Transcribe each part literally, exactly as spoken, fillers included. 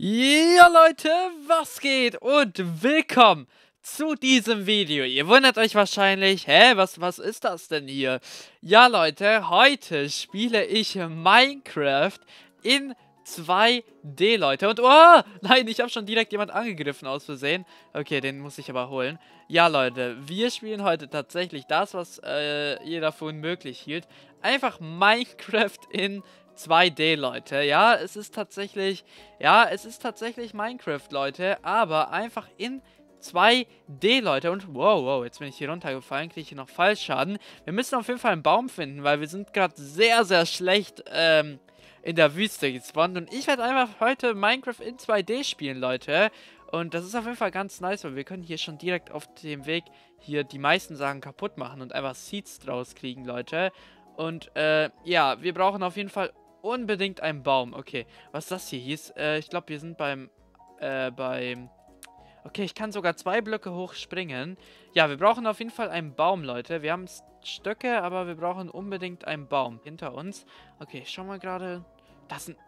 Ja Leute, was geht und willkommen zu diesem Video. Ihr wundert euch wahrscheinlich, hä, was, was ist das denn hier? Ja Leute, heute spiele ich Minecraft in zwei D, Leute. Und, oh, nein, ich habe schon direkt jemand angegriffen aus Versehen. Okay, den muss ich aber holen. Ja Leute, wir spielen heute tatsächlich das, was äh, jeder für unmöglich hielt. Einfach Minecraft in zwei D, Leute. Ja, es ist tatsächlich, ja, es ist tatsächlich Minecraft, Leute, aber einfach in zwei D, Leute. Und wow, wow, jetzt bin ich hier runtergefallen, kriege ich hier noch Fallschaden. Wir müssen auf jeden Fall einen Baum finden, weil wir sind gerade sehr, sehr schlecht ähm, in der Wüste gespawnt. Und ich werde einfach heute Minecraft in zwei D spielen, Leute. Und das ist auf jeden Fall ganz nice, weil wir können hier schon direkt auf dem Weg hier die meisten Sachen kaputt machen und einfach Seeds draus kriegen, Leute. Und äh, ja, wir brauchen auf jeden Fall unbedingt einen Baum. Okay, was das hier hieß, äh, ich glaube, wir sind beim, äh, beim... Okay, ich kann sogar zwei Blöcke hoch springen. Ja, wir brauchen auf jeden Fall einen Baum, Leute. Wir haben Stöcke, aber wir brauchen unbedingt einen Baum hinter uns. Okay, ich schau mal gerade. Das ist ein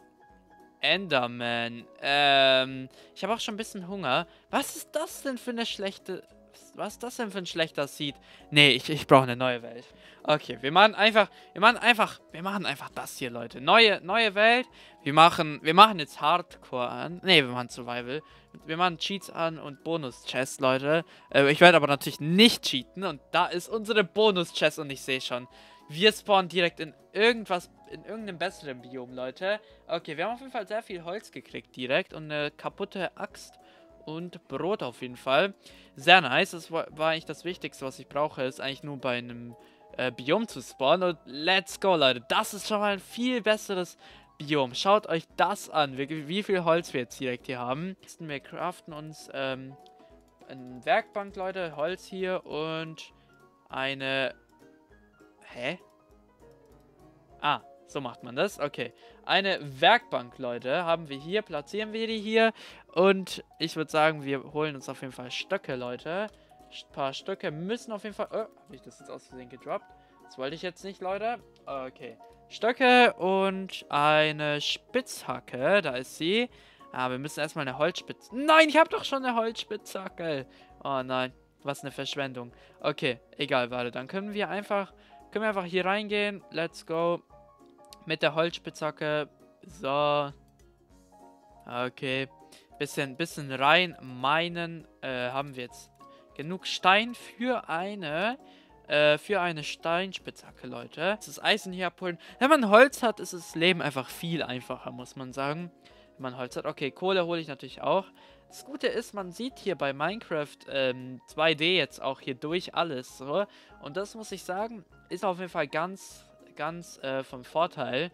Enderman. Ähm, ich habe auch schon ein bisschen Hunger. Was ist das denn für eine schlechte... Was ist das denn für ein schlechter Seed? Nee, ich, ich brauche eine neue Welt. Okay, wir machen einfach, wir machen einfach, wir machen einfach das hier, Leute. Neue, neue Welt. Wir machen, wir machen jetzt Hardcore an. Nee, wir machen Survival. Wir machen Cheats an und Bonus-Chest, Leute. Äh, ich werde aber natürlich nicht cheaten. Und da ist unsere Bonus-Chest und ich sehe schon, wir spawnen direkt in irgendwas, in irgendeinem besseren Biom, Leute. Okay, wir haben auf jeden Fall sehr viel Holz gekriegt direkt und eine kaputte Axt. Und Brot auf jeden Fall. Sehr nice. Das war, war eigentlich das Wichtigste, was ich brauche. Ist eigentlich nur bei einem äh, Biom zu spawnen. Und let's go, Leute. Das ist schon mal ein viel besseres Biom. Schaut euch das an, wie, wie viel Holz wir jetzt direkt hier haben. Wir craften uns ähm, eine Werkbank, Leute. Holz hier und eine... Hä? Ah, so macht man das. Okay. Eine Werkbank, Leute, haben wir hier. Platzieren wir die hier. Und ich würde sagen, wir holen uns auf jeden Fall Stöcke, Leute. Ein paar Stöcke müssen auf jeden Fall... Oh, habe ich das jetzt aus Versehen gedroppt? Das wollte ich jetzt nicht, Leute. Okay. Stöcke und eine Spitzhacke. Da ist sie. Ah, wir müssen erstmal eine Holzspitze... Nein, ich habe doch schon eine Holzspitzhacke. Oh nein, was eine Verschwendung. Okay, egal, warte. Dann können wir einfach... Können wir einfach hier reingehen. Let's go. Mit der Holzspitzhacke. So. Okay. Bisschen, bisschen rein meinen. Äh, haben wir jetzt genug Stein für eine. Äh, für eine Steinspitzhacke, Leute. Das Eisen hier abholen. Wenn man Holz hat, ist das Leben einfach viel einfacher, muss man sagen. Wenn man Holz hat. Okay, Kohle hole ich natürlich auch. Das Gute ist, man sieht hier bei Minecraft ähm, zwei D jetzt auch hier durch alles. So. Und das muss ich sagen, ist auf jeden Fall ganz... ganz äh, vom Vorteil.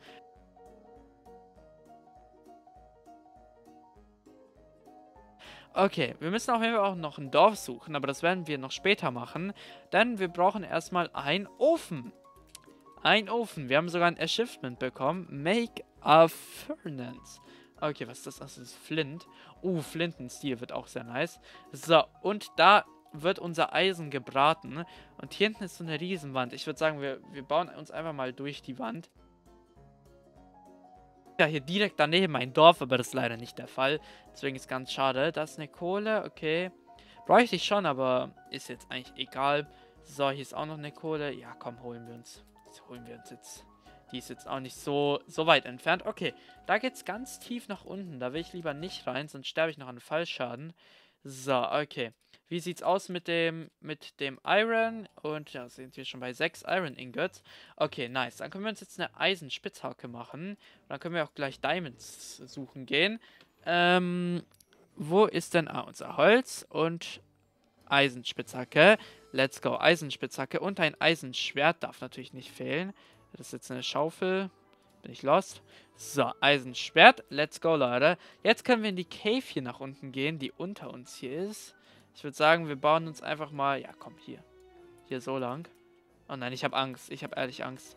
Okay, wir müssen auf jeden Fall auch noch ein Dorf suchen, aber das werden wir noch später machen, denn wir brauchen erstmal einen Ofen. Ein Ofen. Wir haben sogar ein Achievement bekommen. Make a Furnace. Okay, was ist das? Das ist Flint. Uh, Flintenstil wird auch sehr nice. So, und da wird unser Eisen gebraten. Und hier hinten ist so eine Riesenwand. Ich würde sagen, wir, wir bauen uns einfach mal durch die Wand. Ja, hier direkt daneben ein Dorf, aber das ist leider nicht der Fall. Deswegen ist ganz schade. Da ist eine Kohle, okay. Bräuchte ich schon, aber ist jetzt eigentlich egal. So, hier ist auch noch eine Kohle. Ja, komm, holen wir uns. Das holen wir uns jetzt. Die ist jetzt auch nicht so, so weit entfernt. Okay, da geht es ganz tief nach unten. Da will ich lieber nicht rein, sonst sterbe ich noch an Fallschaden. So, okay. Wie sieht's aus mit dem mit dem Iron? Und ja, sind wir schon bei sechs Iron Ingots. Okay, nice. Dann können wir uns jetzt eine Eisenspitzhacke machen. Und dann können wir auch gleich Diamonds suchen gehen. Ähm, wo ist denn... Ah, unser Holz und Eisenspitzhacke. Let's go. Eisenspitzhacke und ein Eisenschwert darf natürlich nicht fehlen. Das ist jetzt eine Schaufel. Bin ich lost? So, Eisenschwert. Let's go, Leute. Jetzt können wir in die Cave hier nach unten gehen, die unter uns hier ist. Ich würde sagen, wir bauen uns einfach mal... Ja, komm, hier. Hier so lang. Oh nein, ich habe Angst. Ich habe ehrlich Angst.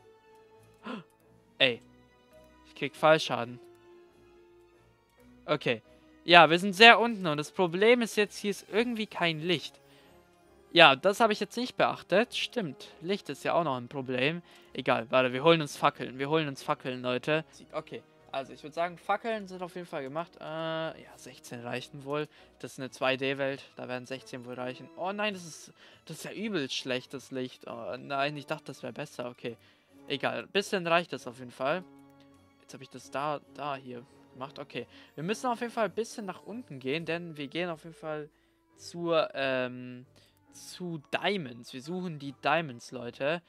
Ey. Ich krieg Fallschaden. Okay. Ja, wir sind sehr unten und das Problem ist jetzt, hier ist irgendwie kein Licht. Ja, das habe ich jetzt nicht beachtet. Stimmt. Licht ist ja auch noch ein Problem. Egal, warte, wir holen uns Fackeln. Wir holen uns Fackeln, Leute. Okay. Also, ich würde sagen, Fackeln sind auf jeden Fall gemacht. Äh, ja, sechzehn reichen wohl. Das ist eine zwei D-Welt. Da werden sechzehn wohl reichen. Oh nein, das ist, das ist ja übelst schlechtes Licht. Oh nein, ich dachte, das wäre besser. Okay. Egal. Ein bisschen reicht das auf jeden Fall. Jetzt habe ich das da, da hier gemacht. Okay. Wir müssen auf jeden Fall ein bisschen nach unten gehen, denn wir gehen auf jeden Fall zur, ähm, zu Diamonds. Wir suchen die Diamonds, Leute.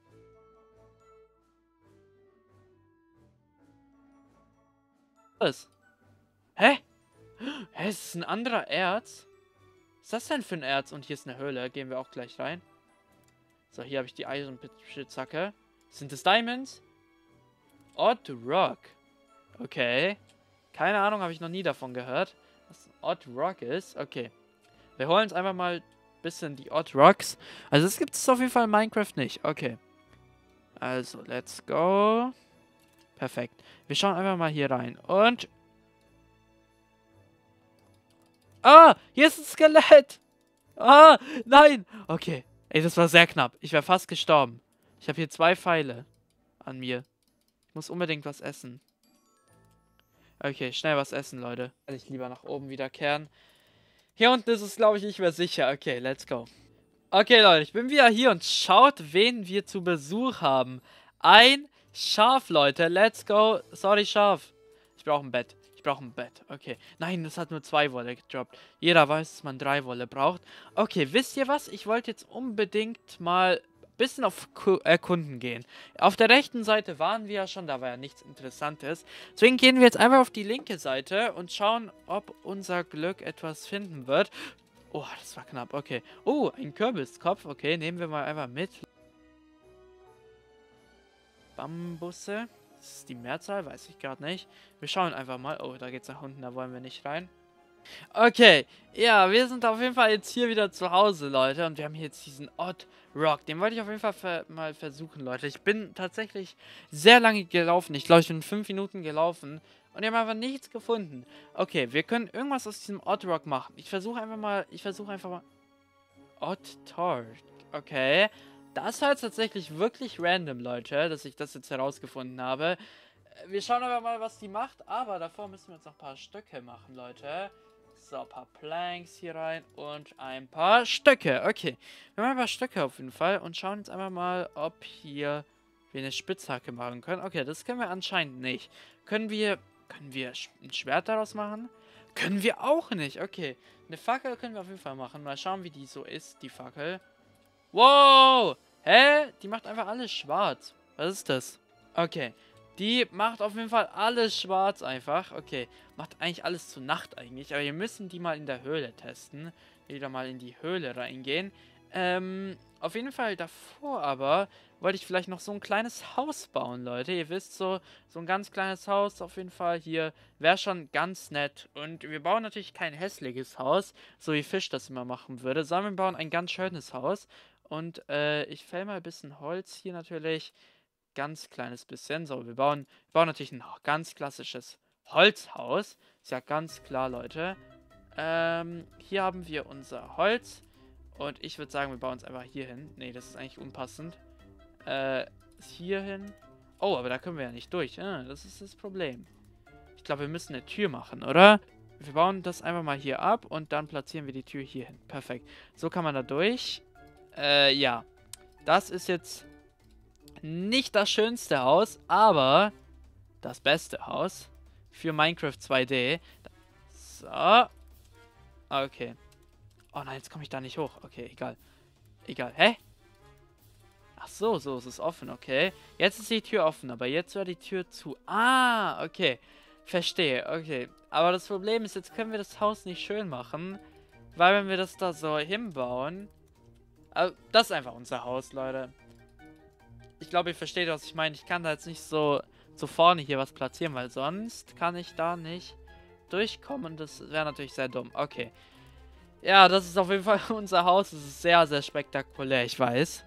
Was? Hä? Hä, ist das ein anderer Erz? Was ist das denn für ein Erz? Und hier ist eine Höhle. Gehen wir auch gleich rein. So, hier habe ich die Iron Spitzhacke. Sind das Diamonds? Odd Rock. Okay. Keine Ahnung, habe ich noch nie davon gehört. Was Odd Rock ist. Okay. Wir holen uns einfach mal ein bisschen die Odd Rocks. Also, das gibt es auf jeden Fall in Minecraft nicht. Okay. Also, let's go. Perfekt. Wir schauen einfach mal hier rein. Und... Ah, hier ist ein Skelett. Ah, nein. Okay. Ey, das war sehr knapp. Ich wäre fast gestorben. Ich habe hier zwei Pfeile an mir. Ich muss unbedingt was essen. Okay, schnell was essen, Leute. Ich lieber nach oben wieder kehren. Hier unten ist es, glaube ich, nicht mehr sicher. Okay, let's go. Okay, Leute, ich bin wieder hier und schaut, wen wir zu Besuch haben. Ein Schaf, Leute. Let's go. Sorry, Schaf. Ich brauche ein Bett. Ich brauche ein Bett. Okay. Nein, das hat nur zwei Wolle gedroppt. Jeder weiß, dass man drei Wolle braucht. Okay, wisst ihr was? Ich wollte jetzt unbedingt mal ein bisschen auf Erkunden gehen. Auf der rechten Seite waren wir ja schon, da war ja nichts Interessantes. Deswegen gehen wir jetzt einfach auf die linke Seite und schauen, ob unser Glück etwas finden wird. Oh, das war knapp. Okay. Oh, ein Kürbiskopf. Okay, nehmen wir mal einfach mit. Bambusse. Das ist die Mehrzahl, weiß ich gerade nicht. Wir schauen einfach mal. Oh, da geht's nach unten, da wollen wir nicht rein. Okay, ja, wir sind auf jeden Fall jetzt hier wieder zu Hause, Leute. Und wir haben hier jetzt diesen Odd Rock. Den wollte ich auf jeden Fall ver mal versuchen, Leute. Ich bin tatsächlich sehr lange gelaufen. Ich glaube, ich bin fünf Minuten gelaufen. Und wir haben einfach nichts gefunden. Okay, wir können irgendwas aus diesem Odd Rock machen. Ich versuche einfach mal, ich versuche einfach mal... Odd Torch. Okay. Das ist halt tatsächlich wirklich random, Leute, dass ich das jetzt herausgefunden habe. Wir schauen aber mal, was die macht. Aber davor müssen wir jetzt noch ein paar Stöcke machen, Leute. So, ein paar Planks hier rein und ein paar Stöcke. Okay, wir haben ein paar Stöcke auf jeden Fall und schauen jetzt einfach mal, ob hier wir eine Spitzhacke machen können. Okay, das können wir anscheinend nicht. Können wir, können wir ein Schwert daraus machen? Können wir auch nicht. Okay, eine Fackel können wir auf jeden Fall machen. Mal schauen, wie die so ist, die Fackel. Wow! Hä? Die macht einfach alles schwarz. Was ist das? Okay. Die macht auf jeden Fall alles schwarz einfach. Okay. Macht eigentlich alles zur Nacht eigentlich. Aber wir müssen die mal in der Höhle testen. Wieder mal in die Höhle reingehen. Ähm, auf jeden Fall davor aber wollte ich vielleicht noch so ein kleines Haus bauen, Leute. Ihr wisst, so, so ein ganz kleines Haus auf jeden Fall hier wäre schon ganz nett. Und wir bauen natürlich kein hässliches Haus, so wie Fisch das immer machen würde, sondern wir bauen ein ganz schönes Haus. Und äh, ich fäll mal ein bisschen Holz hier natürlich. Ganz kleines bisschen. So, wir bauen, wir bauen natürlich ein ganz klassisches Holzhaus. Ist ja ganz klar, Leute. Ähm, hier haben wir unser Holz. Und ich würde sagen, wir bauen es einfach hier hin. Nee, das ist eigentlich unpassend. Äh, hier hin. Oh, aber da können wir ja nicht durch. Ah, das ist das Problem. Ich glaube, wir müssen eine Tür machen, oder? Wir bauen das einfach mal hier ab und dann platzieren wir die Tür hier hin. Perfekt. So kann man da durch. Äh, ja. Das ist jetzt nicht das schönste Haus, aber das beste Haus für Minecraft zwei D. So. Okay. Oh nein, jetzt komme ich da nicht hoch. Okay, egal. Egal. Hä? Ach so, so ist es offen, okay. Jetzt ist die Tür offen, aber jetzt war die Tür zu. Ah, okay. Verstehe, okay. Aber das Problem ist, jetzt können wir das Haus nicht schön machen, weil wenn wir das da so hinbauen... Also, das ist einfach unser Haus, Leute. Ich glaube, ihr versteht, was ich meine. Ich kann da jetzt nicht so, so vorne hier was platzieren, weil sonst kann ich da nicht durchkommen. Das wäre natürlich sehr dumm. Okay. Ja, das ist auf jeden Fall unser Haus. Das ist sehr, sehr spektakulär, ich weiß.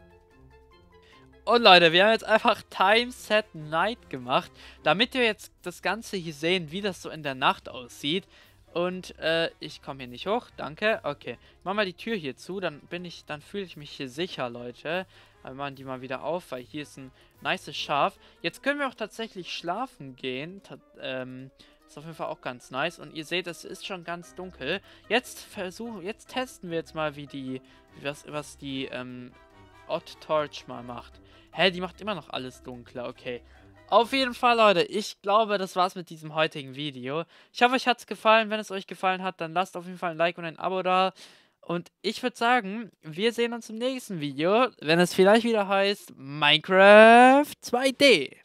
Und Leute, wir haben jetzt einfach Time Set Night gemacht, damit wir jetzt das Ganze hier sehen, wie das so in der Nacht aussieht. Und äh, ich komme hier nicht hoch, danke. Okay, ich mach mal die Tür hier zu, dann bin ich, dann fühle ich mich hier sicher, Leute. Wir machen die mal wieder auf, weil hier ist ein nices Schaf. Jetzt können wir auch tatsächlich schlafen gehen. Ta ähm, ist auf jeden Fall auch ganz nice. Und ihr seht, es ist schon ganz dunkel. Jetzt versuchen, jetzt testen wir jetzt mal, wie die, was, was die, ähm, Odd Torch mal macht. Hä, die macht immer noch alles dunkler, okay. Auf jeden Fall, Leute, ich glaube, das war's mit diesem heutigen Video. Ich hoffe, euch hat's gefallen. Wenn es euch gefallen hat, dann lasst auf jeden Fall ein Like und ein Abo da. Und ich würde sagen, wir sehen uns im nächsten Video, wenn es vielleicht wieder heißt Minecraft zwei D.